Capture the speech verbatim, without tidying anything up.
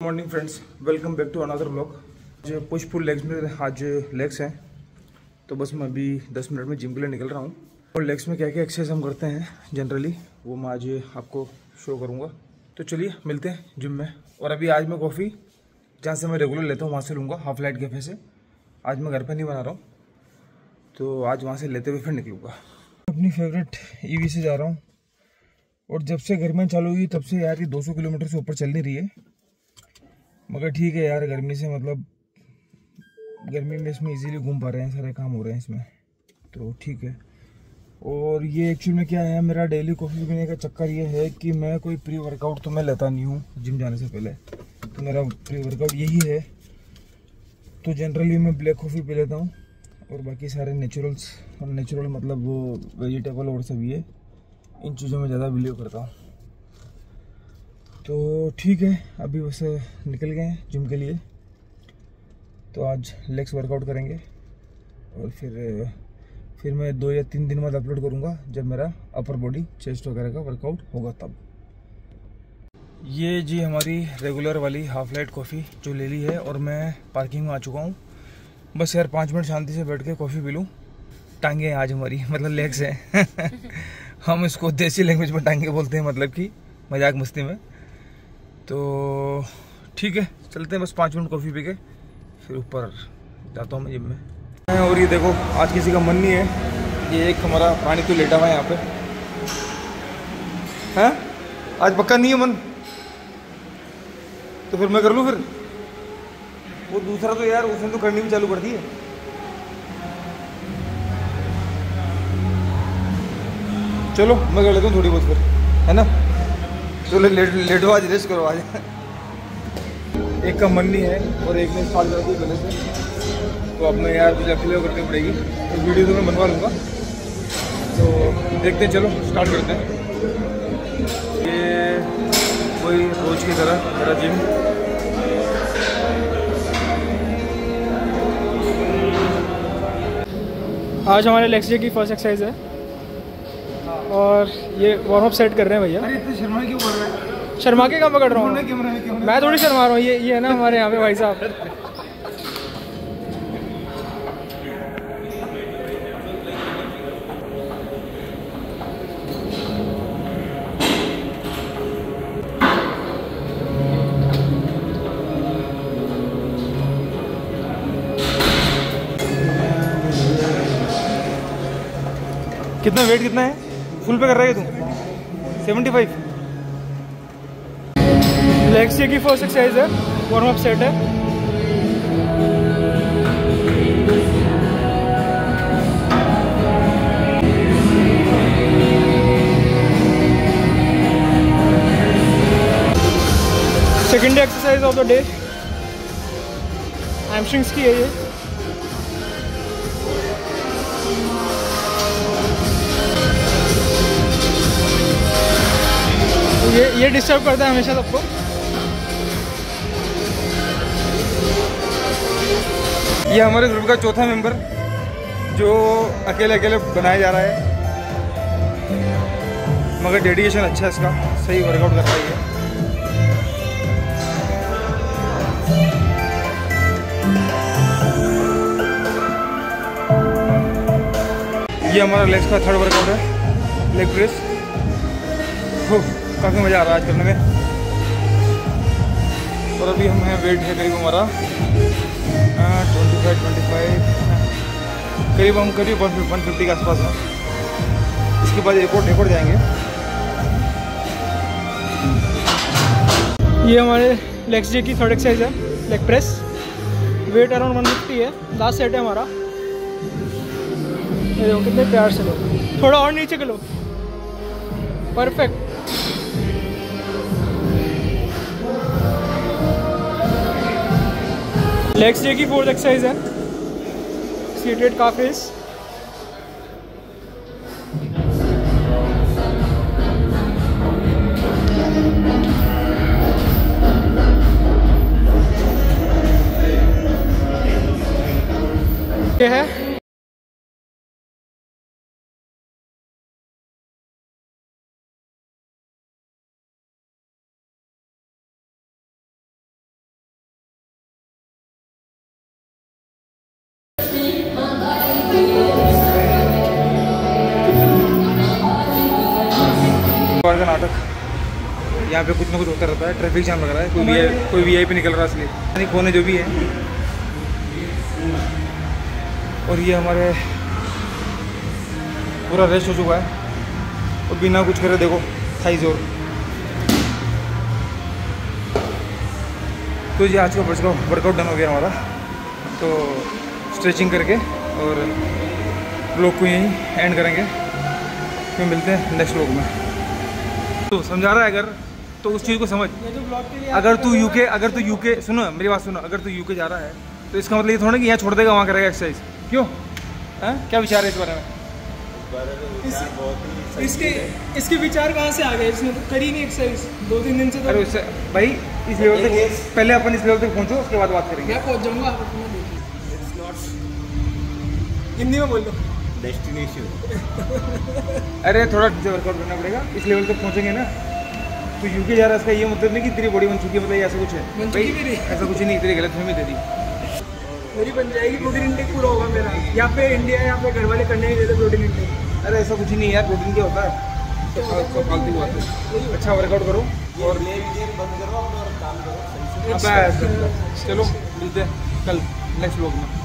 Morning friends, welcome back to another blog. जो push pull legs में आज legs हैं, तो बस मैं अभी दस मिनट में जिम के लिए निकल रहा हूँ। और लेग्स में क्या क्या एक्सरसाइज हम करते हैं जनरली, वो मैं आज आपको शो करूँगा। तो चलिए मिलते हैं जिम में। और अभी आज मैं कॉफ़ी जहाँ से मैं रेगुलर लेता हूँ वहाँ से लूँगा, हाफ लाइट कैफ़े से। आज मैं घर पर नहीं बना रहा हूँ, तो आज वहाँ से लेते हुए फिर निकलूँगा। अपनी फेवरेट ई वी से जा रहा हूँ। और जब से गर्मियाँ चालू हुई तब से यार ये दो सौ किलोमीटर से ऊपर चल नहीं रही है। मगर ठीक है यार, गर्मी से मतलब गर्मी में इसमें इजीली घूम पा रहे हैं, सारे काम हो रहे हैं इसमें, तो ठीक है। और ये एक्चुअली में क्या है, मेरा डेली कॉफ़ी पीने का चक्कर ये है कि मैं कोई प्री वर्कआउट तो मैं लेता नहीं हूँ जिम जाने से पहले। तो मेरा प्री वर्कआउट यही है। तो जनरली मैं ब्लैक कॉफ़ी पी लेता हूँ और बाकी सारे नेचुरल्स, और नेचुरल मतलब वो वेजिटेबल और सब, ये इन चीज़ों में ज़्यादा बिलीव करता हूँ। तो ठीक है, अभी बस निकल गए हैं जिम के लिए। तो आज लेग्स वर्कआउट करेंगे और फिर फिर मैं दो या तीन दिन बाद अपलोड करूँगा जब मेरा अपर बॉडी चेस्ट वगैरह का वर्कआउट होगा तब। ये जी हमारी रेगुलर वाली हाफ लाइट कॉफ़ी जो ले ली है, और मैं पार्किंग में आ चुका हूँ। बस यार पाँच मिनट शांति से बैठ के कॉफ़ी पी लूँ। टांगे आज हमारी मतलब लेग्स हैं हम इसको देसी लैंग्वेज में टांगे बोलते हैं, मतलब कि मजाक मस्ती में। तो ठीक है, चलते हैं। बस पाँच मिनट कॉफ़ी पी के फिर ऊपर जाता हूँ मैं जिम में। और ये देखो, आज किसी का मन नहीं है। ये एक हमारा प्राणी तो लेटा हुआ है यहाँ पे। हैं आज पक्का नहीं है मन, तो फिर मैं कर लूँ। फिर वो दूसरा तो यार उसने तो करनी भी चालू कर दी है। चलो मैं कर लेता हूँ थोड़ी बहुत फिर, है ना। चलो लेट लेटो, आज रेस्ट करो आज। एक का मन नहीं है और एक ने स्टार्ट कर दी पहले से, तो अब मैं यार मुझे अकेले करनी पड़ेगी। तो वीडियो तो मैं बनवा लूँगा, तो देखते हैं। चलो स्टार्ट करते हैं। ये कोई रोज की तरह मेरा जिम। आज हमारे लेग्स डे की फर्स्ट एक्सरसाइज है और ये वार्म अप सेट कर रहे हैं भैया। अरे इतने शर्मा क्यों कर रहा है? शर्मा के काम पकड़ रहा हूँ मैं, थोड़ी शर्मा रहा हूँ। ये ये है ना हमारे यहाँ पे भाई साहब। कितना वेट कितना है? फुल पे कर रहा है तू? Seventy five. लेग्स डे की फर्स्ट एक्सरसाइज है, वार्म अप सेट है। Second exercise of the day hamstrings की है ये। ये ये डिस्टर्ब करता है हमेशा सबको। ये हमारे ग्रुप का चौथा मेंबर जो अकेले अकेले बनाया जा रहा है, मगर डेडिकेशन अच्छा है इसका, सही वर्कआउट कर रहा है ये। ये हमारा लेग्स का थर्ड वर्कआउट है, लेग प्रेस। काफ़ी मज़ा आ रहा है आज करने में। और अभी हम हैं, वेट है करीब हमारा ट्वेंटी फाइव ट्वेंटी फाइव करीब हम करीब वन फिफ्टी के आसपास हैं। इसके बाद एक और एक और जाएंगे। ये हमारे लेग्स डे की थर्ड एक्सरसाइज है, leg press. Weight around one fifty है, लास्ट सेट है हमारा। ये देखो कितने प्यार से लो, थोड़ा और नीचे के लो, परफेक्ट। लेग्स डे की फोर्थ एक्सरसाइज है, सीटेड काफ रेस। ये है का नाटक, यहाँ पे कुछ ना कुछ होता रहता है, ट्रैफिक जाम लग रहा है, कोई वी कोई वी आई पी निकल रहा है इसलिए नहीं कोने जो भी है। और ये हमारे पूरा रेस्ट हो चुका है और बिना कुछ करे देखो थाई जोर। तो ये आज का वर्कआउट डन हो गया हमारा, तो स्ट्रेचिंग करके और ब्लॉग को यहीं एंड करेंगे, फिर मिलते हैं नेक्स्ट ब्लॉग में। तो समझा रहा है अगर तो उस चीज़ को समझ, अगर तू यूके अगर तू यूके सुनो मेरी बात सुनो, अगर तू यूके जा रहा है तो इसका मतलब ये थोड़ा कि यहाँ छोड़ देगा वहाँ करेगा एक्सरसाइज, क्यों है? क्या विचार है इस बारे में? इस, इसके इसके विचार कहाँ से आ गए? इसने तो करी नहीं एक्सरसाइज दो तीन दिन से तो। अरे उससे भाई इस लेवल तक पहले अपन इस लेवल तक पहुँचो, उसके बाद बात करेंगे। मैं पहुँच जाऊँगा, आप अपना देखिए। हिंदी में बोल दो डेस्टिनेशन। अरे थोड़ा ढंग से वर्कआउट करना पड़ेगा, इस लेवल तक पहुँचेंगे ना। तो यूके जा रहा है इसका ये मतलब नहीं कि तेरी बॉडी बन चुकी है, मतलब ऐसा कुछ है भाई, ऐसा कुछ नहीं, तेरी गलतफहमी दे दी। मेरी बन जाएगी, प्रोटीन इंटेक पूरा होगा मेरा। यहाँ पे इंडिया यहाँ पे घर वाले करने नहीं देते प्रोटीन इंटेक। अरे ऐसा कुछ ही नहीं यार, प्रोटीन क्या होता है, तो फालतू बात है। अच्छा वर्कआउट करो और बंद करो और काम करो। चलो मिलते हैं कल नेक्स्ट ब्लॉग में।